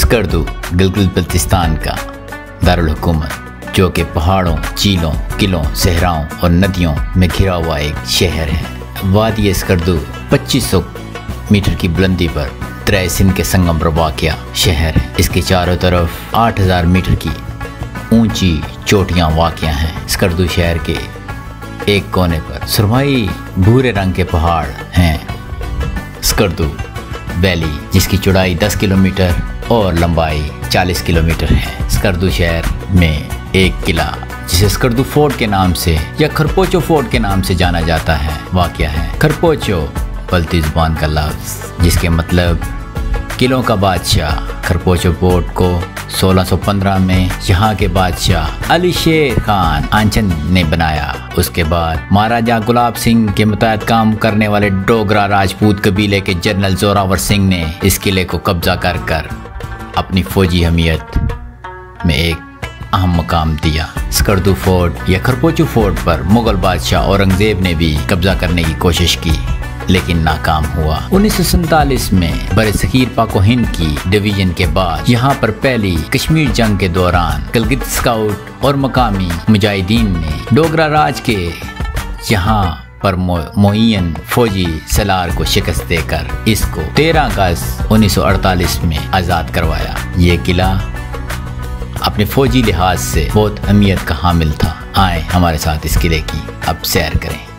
स्कर्दू गिलगित बल्तिस्तान का दारुल हुकूमत, जो कि पहाड़ों, झीलों, किलों, सहराओं और नदियों में घिरा हुआ एक शहर है। वादी स्कर्दू 2500 मीटर की बुलंदी पर दरिया सिंध के संगम पर वाक़या शहर है। इसके चारों तरफ 8000 मीटर की ऊंची चोटियां वाक़या हैं। स्कर्दू शहर के एक कोने पर सुरमई भूरे रंग के पहाड़ हैं। स्कर्दू वैली, जिसकी चौड़ाई 10 किलोमीटर और लंबाई 40 किलोमीटर है। स्कर्दू शहर में एक किला, जिसे स्कर्दू फोर्ट के नाम से या खरपोचो फोर्ट के नाम से जाना जाता है, वाक़या है। खरपोचो बल्ती ज़ुबान का लफ्ज़, जिसके मतलब किलों का बादशाह। खरपोचो फोर्ट को 1615 में यहाँ के बादशाह अली शेर खान आंचन ने बनाया। उसके बाद महाराजा गुलाब सिंह के मुताबिक काम करने वाले डोगरा राजपूत कबीले के जनरल जोरावर सिंह ने इस किले को कब्जा कर अपनी फौजी हमियत में एक अहम मकाम दिया। स्कर्दू फोर्ट या खरपोचो फोर्ट पर मुगल बादशाह औरंगजेब ने भी कब्जा करने की कोशिश की, लेकिन नाकाम हुआ। 1947 में बरसगीर पाको हिंद की डिवीजन के बाद यहाँ पर पहली कश्मीर जंग के दौरान गिलगित स्काउट और मकामी मुजाहिदीन ने डोगरा राज के यहाँ पर मोइन फौजी सलार को शिकस्त देकर इसको 13 अगस्त 1948 में आज़ाद करवाया। ये किला अपने फौजी लिहाज से बहुत अहमियत का हामिल था। आए हमारे साथ इस किले की अब सैर करें।